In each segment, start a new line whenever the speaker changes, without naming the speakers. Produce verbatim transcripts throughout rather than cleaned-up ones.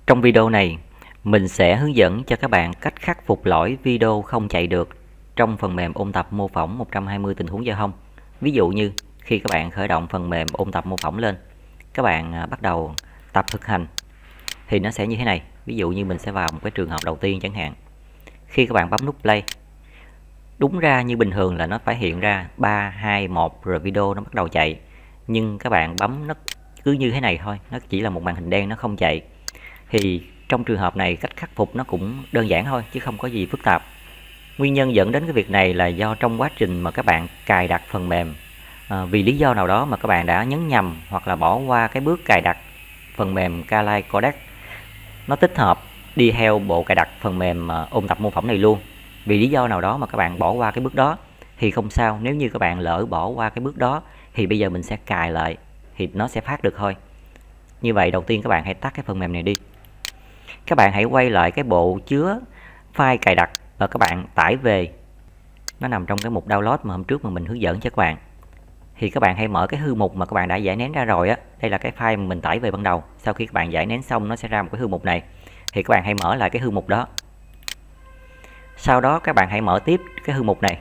Trong video này, mình sẽ hướng dẫn cho các bạn cách khắc phục lỗi video không chạy được trong phần mềm ôn tập mô phỏng một trăm hai mươi tình huống giao thông. Ví dụ như khi các bạn khởi động phần mềm ôn tập mô phỏng lên, các bạn bắt đầu tập thực hành thì nó sẽ như thế này. Ví dụ như mình sẽ vào một cái trường hợp đầu tiên chẳng hạn. Khi các bạn bấm nút play, đúng ra như bình thường là nó phải hiện ra ba, hai, một rồi video nó bắt đầu chạy. Nhưng các bạn bấm nó cứ như thế này thôi, nó chỉ là một màn hình đen, nó không chạy. Thì trong trường hợp này cách khắc phục nó cũng đơn giản thôi chứ không có gì phức tạp. Nguyên nhân dẫn đến cái việc này là do trong quá trình mà các bạn cài đặt phần mềm, à, vì lý do nào đó mà các bạn đã nhấn nhầm hoặc là bỏ qua cái bước cài đặt phần mềm Kali Codec. Nó tích hợp đi theo bộ cài đặt phần mềm ôn tập mô phỏng này luôn. Vì lý do nào đó mà các bạn bỏ qua cái bước đó thì không sao. Nếu như các bạn lỡ bỏ qua cái bước đó thì bây giờ mình sẽ cài lại thì nó sẽ phát được thôi. Như vậy đầu tiên các bạn hãy tắt cái phần mềm này đi. Các bạn hãy quay lại cái bộ chứa file cài đặt và các bạn tải về. Nó nằm trong cái mục download mà hôm trước mà mình hướng dẫn cho các bạn. Thì các bạn hãy mở cái hư mục mà các bạn đã giải nén ra rồi á. Đây là cái file mà mình tải về ban đầu. Sau khi các bạn giải nén xong nó sẽ ra một cái hư mục này. Thì các bạn hãy mở lại cái hư mục đó. Sau đó các bạn hãy mở tiếp cái hư mục này.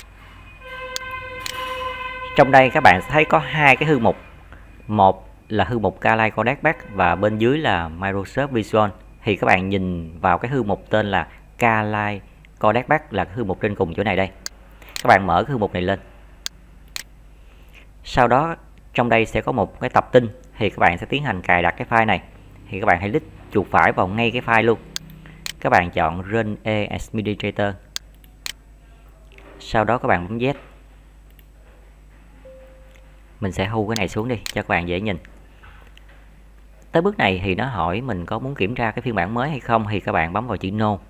Trong đây các bạn thấy có hai cái hư mục. Một là hư mục Kali Codec Back và bên dưới là Microsoft Visual. Thì các bạn nhìn vào cái hư mục tên là Kali Codec Back là cái hư mục trên cùng chỗ này đây. Các bạn mở cái hư mục này lên. Sau đó trong đây sẽ có một cái tập tin thì các bạn sẽ tiến hành cài đặt cái file này. Thì các bạn hãy click chuột phải vào ngay cái file luôn. Các bạn chọn Run as Administrator. Sau đó các bạn bấm Z. Mình sẽ hưu cái này xuống đi cho các bạn dễ nhìn. Tới bước này thì nó hỏi mình có muốn kiểm tra cái phiên bản mới hay không thì các bạn bấm vào chữ No.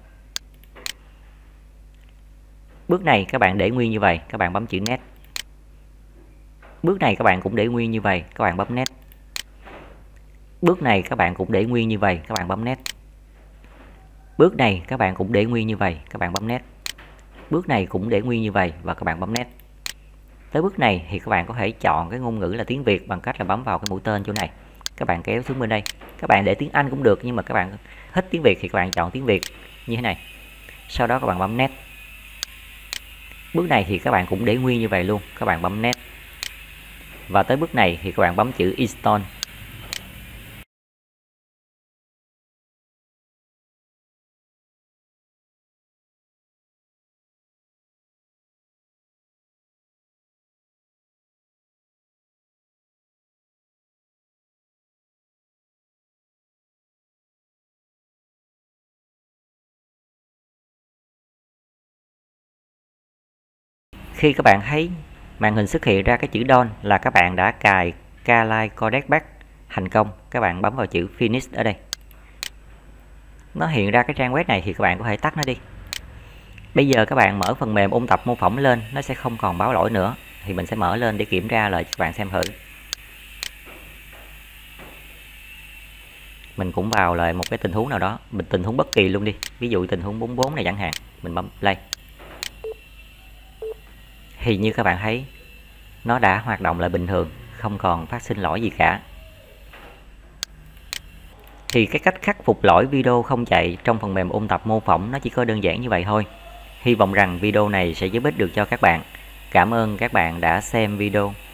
Bước này các bạn để nguyên như vậy, các bạn bấm chữ Next. Bước này các bạn cũng để nguyên như vậy, các bạn bấm Next. Bước này các bạn cũng để nguyên như vậy, các bạn bấm Next. Bước này các bạn cũng để nguyên như vậy, các bạn bấm Next. Bước này cũng để nguyên như vậy và các bạn bấm Next. Tới bước này thì các bạn có thể chọn cái ngôn ngữ là tiếng Việt bằng cách là bấm vào cái mũi tên chỗ này. Các bạn kéo xuống bên đây. Các bạn để tiếng Anh cũng được nhưng mà các bạn thích tiếng Việt thì các bạn chọn tiếng Việt như thế này. Sau đó các bạn bấm Next. Bước này thì các bạn cũng để nguyên như vậy luôn, các bạn bấm Next. Và tới bước này thì các bạn bấm chữ Install. Khi các bạn thấy màn hình xuất hiện ra cái chữ Done là các bạn đã cài Kali Codec Back thành công. Các bạn bấm vào chữ Finish ở đây. Nó hiện ra cái trang web này thì các bạn có thể tắt nó đi. Bây giờ các bạn mở phần mềm ôn tập mô phỏng lên, nó sẽ không còn báo lỗi nữa. Thì mình sẽ mở lên để kiểm tra lại cho các bạn xem thử. Mình cũng vào lại một cái tình huống nào đó, mình tình huống bất kỳ luôn đi. Ví dụ tình huống bốn mươi bốn này chẳng hạn, mình bấm play. Thì như các bạn thấy nó đã hoạt động lại bình thường, không còn phát sinh lỗi gì cả. Thì cái cách khắc phục lỗi video không chạy trong phần mềm ôn tập mô phỏng nó chỉ có đơn giản như vậy thôi. Hy vọng rằng video này sẽ giúp ích được cho các bạn. Cảm ơn các bạn đã xem video.